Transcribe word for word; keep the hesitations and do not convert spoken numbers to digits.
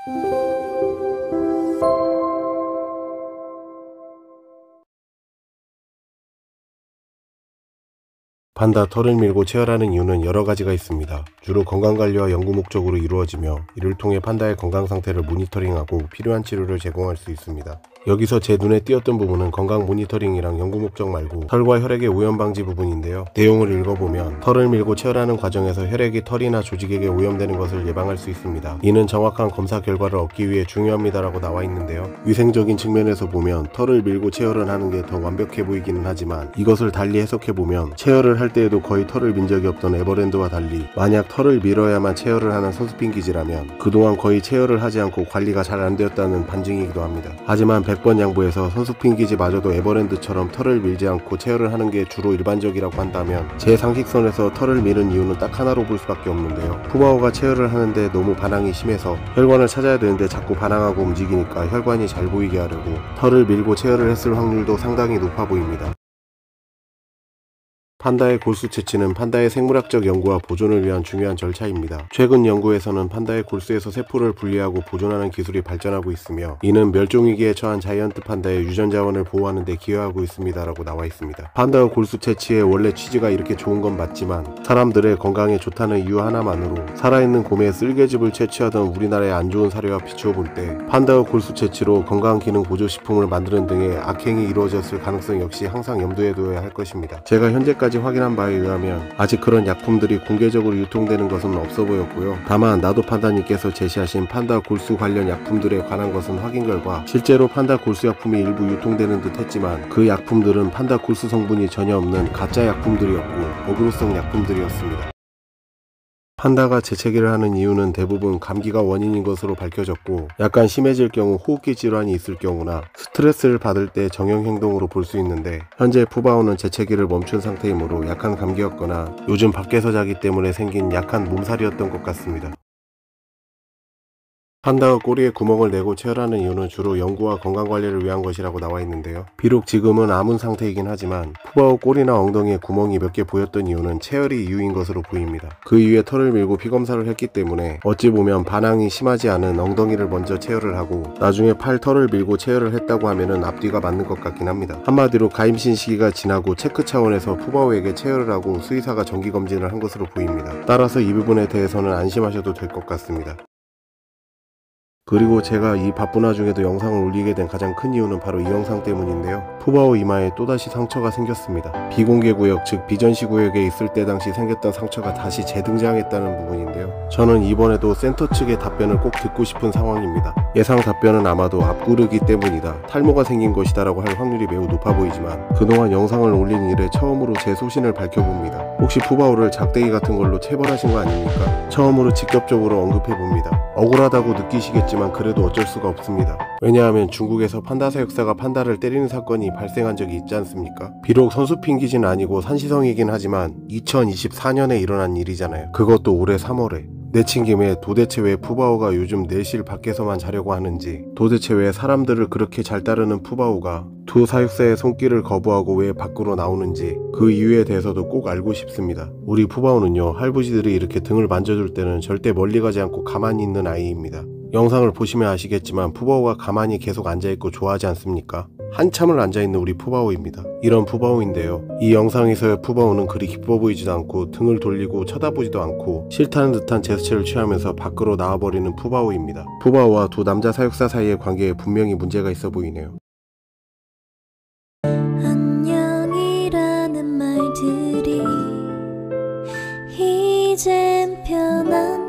판다 털을 밀고 체열하는 이유는 여러 가지가 있습니다. 주로 건강관리와 연구 목적으로 이루어지며 이를 통해 판다의 건강 상태를 모니터링하고 필요한 치료를 제공할 수 있습니다. 여기서 제 눈에 띄었던 부분은 건강 모니터링이랑 연구 목적 말고 털과 혈액의 오염 방지 부분인데요. 내용을 읽어보면 털을 밀고 체열하는 과정에서 혈액이 털이나 조직에게 오염되는 것을 예방할 수 있습니다. 이는 정확한 검사 결과를 얻기 위해 중요합니다라고 나와 있는데요. 위생적인 측면에서 보면 털을 밀고 체열을 하는 게 더 완벽해 보이기는 하지만 이것을 달리 해석해보면 체열을 할 때에도 거의 털을 민 적이 없던 에버랜드와 달리 만약 털을 밀어야만 체열을 하는 선수핀 기지라면 그동안 거의 체열을 하지 않고 관리가 잘 안되었다는 반증이기도 합니다. 하지만 백 번 양보해서 선수핀 기지마저도 에버랜드처럼 털을 밀지 않고 체열을 하는 게 주로 일반적이라고 한다면 제 상식선에서 털을 미는 이유는 딱 하나로 볼 수밖에 없는데요. 푸바오가 체열을 하는데 너무 반항이 심해서 혈관을 찾아야 되는데 자꾸 반항하고 움직이니까 혈관이 잘 보이게 하려고 털을 밀고 체열을 했을 확률도 상당히 높아 보입니다. 판다의 골수 채취는 판다의 생물학적 연구와 보존을 위한 중요한 절차입니다. 최근 연구에서는 판다의 골수에서 세포를 분리하고 보존하는 기술이 발전하고 있으며 이는 멸종위기에 처한 자이언트 판다의 유전자원을 보호하는 데 기여하고 있습니다 라고 나와 있습니다. 판다의 골수 채취의 원래 취지가 이렇게 좋은 건 맞지만 사람들의 건강에 좋다는 이유 하나만으로 살아있는 곰의 쓸개즙을 채취하던 우리나라의 안 좋은 사례와 비추어 볼 때 판다의 골수 채취로 건강기능 보조식품을 만드는 등의 악행이 이루어졌을 가능성 역시 항상 염두에 둬야 할 것입니다. 제가 현재까지 확인한 바에 의하면 아직 그런 약품들이 공개적으로 유통되는 것은 없어 보였고요. 다만 나도 판다님께서 제시하신 판다 골수 관련 약품들에 관한 것은 확인 결과 실제로 판다 골수 약품이 일부 유통되는 듯 했지만 그 약품들은 판다 골수 성분이 전혀 없는 가짜 약품들이었고 어그로성 약품들이었습니다. 판다가 재채기를 하는 이유는 대부분 감기가 원인인 것으로 밝혀졌고 약간 심해질 경우 호흡기 질환이 있을 경우나 스트레스를 받을 때 정형 행동으로 볼 수 있는데 현재 푸바오는 재채기를 멈춘 상태이므로 약한 감기였거나 요즘 밖에서 자기 때문에 생긴 약한 몸살이었던 것 같습니다. 판다가 꼬리에 구멍을 내고 체열하는 이유는 주로 연구와 건강관리를 위한 것이라고 나와 있는데요. 비록 지금은 암은 상태이긴 하지만 푸바오 꼬리나 엉덩이에 구멍이 몇 개 보였던 이유는 체열이 이유인 것으로 보입니다. 그 이후에 털을 밀고 피검사를 했기 때문에 어찌 보면 반항이 심하지 않은 엉덩이를 먼저 체열을 하고 나중에 팔 털을 밀고 체열을 했다고 하면은 앞뒤가 맞는 것 같긴 합니다. 한마디로 가임신 시기가 지나고 체크 차원에서 푸바오에게 체열을 하고 수의사가 정기검진을 한 것으로 보입니다. 따라서 이 부분에 대해서는 안심하셔도 될 것 같습니다. 그리고 제가 이 바쁜 와중에도 영상을 올리게 된 가장 큰 이유는 바로 이 영상 때문인데요. 푸바오 이마에 또다시 상처가 생겼습니다. 비공개 구역 즉 비전시 구역에 있을 때 당시 생겼던 상처가 다시 재등장했다는 부분인데요. 저는 이번에도 센터 측의 답변을 꼭 듣고 싶은 상황입니다. 예상 답변은 아마도 앞구르기 때문이다, 탈모가 생긴 것이다 라고 할 확률이 매우 높아 보이지만 그동안 영상을 올린 이래 처음으로 제 소신을 밝혀봅니다. 혹시 푸바오를 작대기 같은 걸로 체벌하신 거 아닙니까? 처음으로 직접적으로 언급해봅니다. 억울하다고 느끼시겠지만 그래도 어쩔 수가 없습니다. 왜냐하면 중국에서 판다 사육사가 판다를 때리는 사건이 발생한 적이 있지 않습니까? 비록 선수핀 기지는 아니고 산시성이긴 하지만 이천이십사 년에 일어난 일이잖아요. 그것도 올해 삼월에. 내친 김에 도대체 왜 푸바오가 요즘 내실 밖에서만 자려고 하는지, 도대체 왜 사람들을 그렇게 잘 따르는 푸바오가 두 사육사의 손길을 거부하고 왜 밖으로 나오는지 그 이유에 대해서도 꼭 알고 싶습니다. 우리 푸바오는요, 할부지들이 이렇게 등을 만져줄 때는 절대 멀리 가지 않고 가만히 있는 아이입니다. 영상을 보시면 아시겠지만 푸바오가 가만히 계속 앉아있고 좋아하지 않습니까? 한참을 앉아있는 우리 푸바오입니다. 이런 푸바오인데요, 이 영상에서의 푸바오는 그리 기뻐 보이지도 않고 등을 돌리고 쳐다보지도 않고 싫다는 듯한 제스처를 취하면서 밖으로 나와버리는 푸바오입니다. 푸바오와 두 남자 사육사 사이의 관계에 분명히 문제가 있어 보이네요. 안녕이라는 말들이 이젠 편한